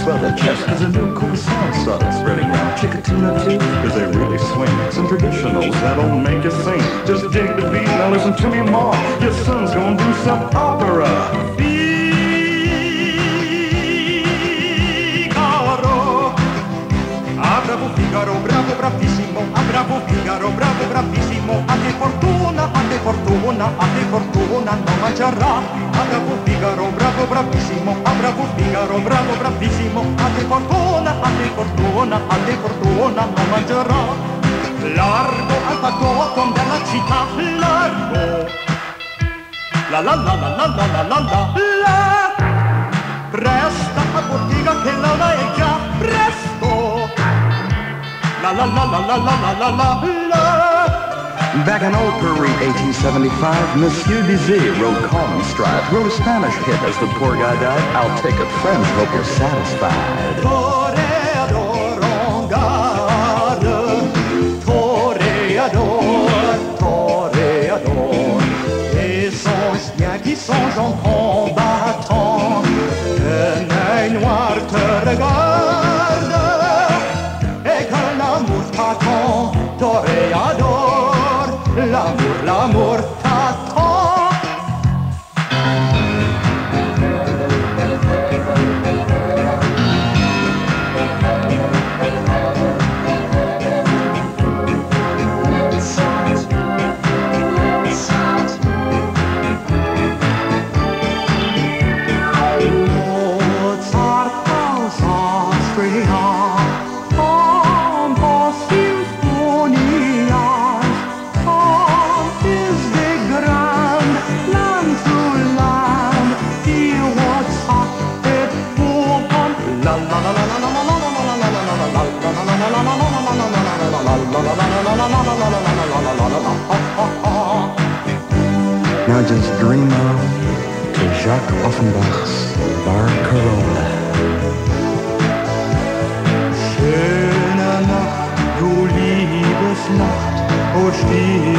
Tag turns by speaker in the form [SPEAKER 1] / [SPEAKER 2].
[SPEAKER 1] brother Chess. There's a new cool song started spreading around. Chickatina too, cause they really swing. Some traditionals that'll make you sing. Just dig the beat, now listen to me more. Your son's gonna do some opera.
[SPEAKER 2] Figaro, bravo, bravissimo, ah, bravo Figaro, bravo, bravissimo, a che fortuna, a che fortuna, a che fortuna non mangerà. Ah, bravo Figaro, bravo, bravissimo, ah, bravo Figaro, bravo, bravissimo, a che fortuna, a che fortuna, a che fortuna non mangerà. Largo al fattotum della città, largo, la la la la la la la la la la, presta a bottega che l'ora è già presto. La la la la la la la la la.
[SPEAKER 1] Back in old Paris, 1875, Monsieur Bizet wrote Calm Stride, wrote a Spanish hit as the poor guy died. I'll take it, friends, hope you're satisfied.
[SPEAKER 2] Toreador en garde, toreador, toreador, et son chien qui songe en combattant, un œil noir te regarde. Toreador, l'amour, l'amour t'attend. Mozart aus Austria.
[SPEAKER 1] Now just dream on to Jacques Offenbach's Barcarola.
[SPEAKER 2] Schöne Nacht, du Liebesnacht, o still